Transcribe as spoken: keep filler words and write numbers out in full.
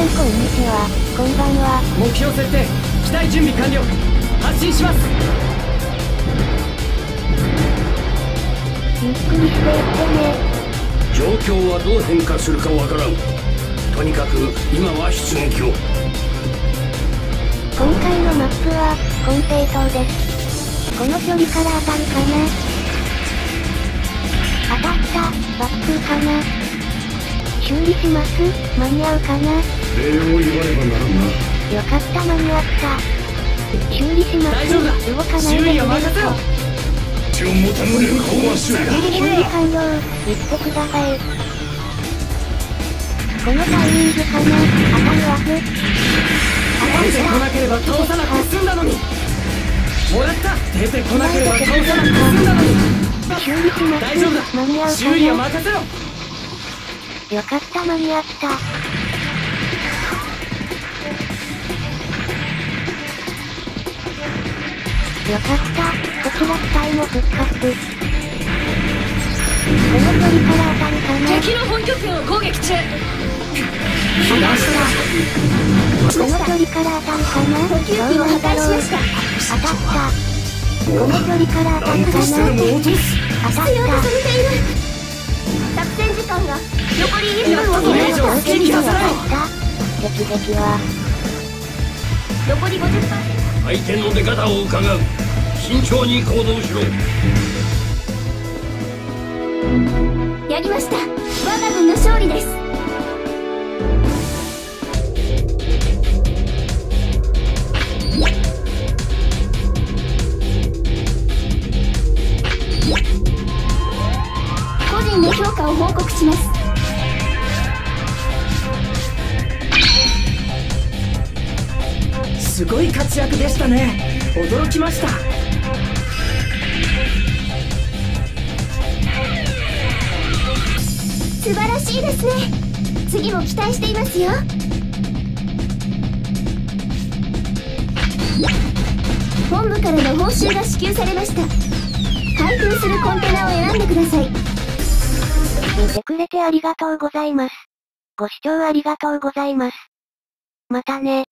んこんにちは、こんばんは。 目標設定、機体準備完了。発進します。 ゆっくりしていってね。 状況はどう変化するかわからん。とにかく今は出撃を。 今回のマップはコンペイトです。この距離から当たるかな。当たった。バックかな。修理します。間に合うかな。 礼を言わねばならんな。 よかった、間に合った。修理します。 大丈夫だ。 動かないで修理は任せろ。 血を持たぬ連行は修理だ。 修理完了。言ってください。このタイミングかな。当たるわけ。 出てこなければ倒さなくて済んだのに。もらった。出てこなければ倒さなくて済んだのに。 修理します。 大丈夫だ。 間に合うかな。 修理は任せろ。 よかった、間に合った。よかった、こちら機体も復活。この距離から当たるかな。 敵の本拠点を攻撃中。 この距離から当たるかな。 補給機を破壊しました。 当たった。この距離から当たるかな。当たった。 必要とされている。作戦時間が残りいっぷんをこれ以上好きにさせない。 撃撃は残り ごじゅっパーセント。 相手の出方を伺う。慎重に行動しろ。 やりました。我が軍の勝利です。個人の評価を報告します。 すごい活躍でしたね。驚きました。 素晴らしいですね。次も期待していますよ。本部からの報酬が支給されました。開封するコンテナを選んでください。 見てくれてありがとうございます。ご視聴ありがとうございます。またね。